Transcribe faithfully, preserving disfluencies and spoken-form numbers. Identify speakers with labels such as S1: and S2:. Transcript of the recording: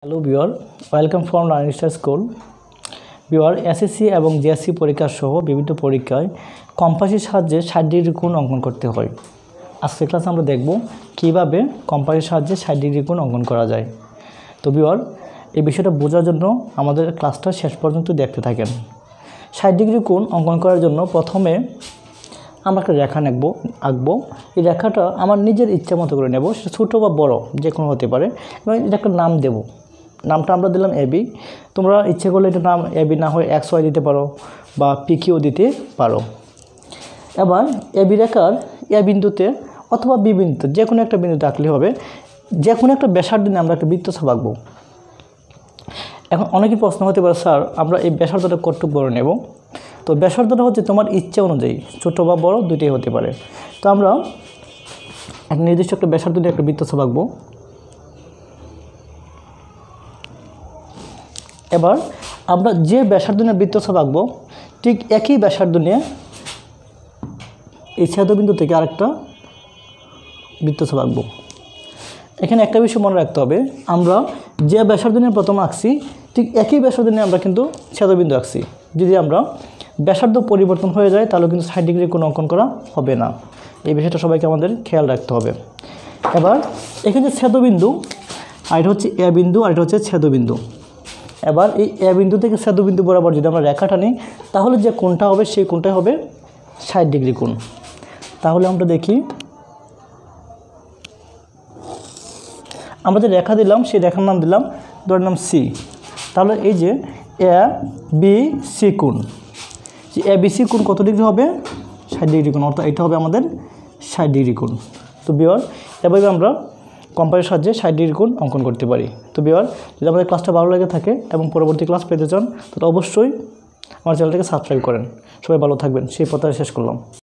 S1: Hello viewer, welcome from learning star school. Viewer, SSC এবং GSC পরীক্ষা সহ বিভিন্ন পরীক্ষায় কম্পাসের সাহায্যে ষাট ডিগ্রি কোণ অঙ্কন করতে হয়। আজকের ক্লাসে আমরা দেখব কীভাবে কম্পাসের সাহায্যে ষাট ডিগ্রি কোণ অঙ্কন করা যায়। তো ভিউয়ার, এই বিষয়টা বোঝার জন্য আমাদের ক্লাসটা শেষ পর্যন্ত দেখতে থাকেন। ষাট ডিগ্রি কোণ অঙ্কন করার জন্য প্রথমে আমরা একটা রেখা নেব আঁকবো। এই রেখাটা আমার নিজের ইচ্ছা মতো করে নেব, সেটা ছোটো বা বড় যে কোনো হতে পারে, এবং এটা একটা নাম দেব। নামটা আমরা দিলাম এবি। তোমরা ইচ্ছে করলে এটা নাম এবি না হয় এক্স ওয়াই দিতে পারো বা পিকিউ দিতে পারো। এবার এবি রেখার এ বিন্দুতে অথবা বি বিন্দুতে যে কোনো একটা বিন্দুতে আঁকলে হবে। যে কোনো একটা ব্যাসার্ধ নিয়ে আমরা একটা বৃত্তচাপ আঁকবো। এখন অনেকেই প্রশ্ন হতে পারে, স্যার আমরা এই ব্যাসার্ধটা কতটুকু বড় নেব? তো ব্যাসার্ধটা হচ্ছে তোমার ইচ্ছা অনুযায়ী, ছোটো বা বড় দুটোই হতে পারে। তো আমরা একটা নির্দিষ্ট একটা ব্যাসার্ধ দিয়ে একটা বৃত্তচাপ আঁকবো। এবার আমরা যে ব্যাসার্ধ নিয়ে বৃত্তচাপ আঁকবো, ঠিক একই ব্যাসার্ধ নিয়ে এই ছেদবিন্দু থেকে আরেকটা বৃত্তচাপ আঁকবো। এখানে একটা বিষয় মনে রাখতে হবে, আমরা যে ব্যাসার্ধ নিয়ে প্রথম আঁকছি ঠিক একই ব্যাসার্ধ নিয়ে আমরা কিন্তু ছেদবিন্দু আঁকছি। যদি আমরা ব্যাসার্ধ পরিবর্তন হয়ে যায় তাহলে কিন্তু ষাট ডিগ্রি কোণ অঙ্কন করা হবে না। এই বিষয়টা সবাইকে আমাদের খেয়াল রাখতে হবে। এবার এখানে যে ছেদবিন্দু, আর এটা হচ্ছে এ বিন্দু, আর এটা হচ্ছে ছেদবিন্দু। এবার এই এ বিন্দু থেকে ছেদবিন্দু বরাবর যদি আমরা রেখাটা নিই তাহলে যে কোণটা হবে সেই কোণটাই হবে ষাট ডিগ্রি কোণ। তাহলে আমরা দেখি, আমরা যে রেখা দিলাম সেই রেখার নাম দিলাম, ধরে নাম সি। তাহলে এই যে এ বি সি কোণ, যে এ বি সি কোণ কত ডিগ্রি হবে? ষাট ডিগ্রি কোণ। অর্থাৎ এটা হবে আমাদের ষাট ডিগ্রি কোণ। তো ভিউয়ার, এভাবে আমরা কম্পাসের সাহায্যে ষাট ডিগ্রি কোণ অঙ্কন করতে পারি। তো ভিউয়ার, যদি আমাদের ক্লাসটা ভালো লেগে থাকে এবং পরবর্তী ক্লাস পেতে চান তাহলে অবশ্যই আমার চ্যানেলটাকে সাবস্ক্রাইব করেন। সবাই ভালো থাকবেন, সেই পথে শেষ করলাম।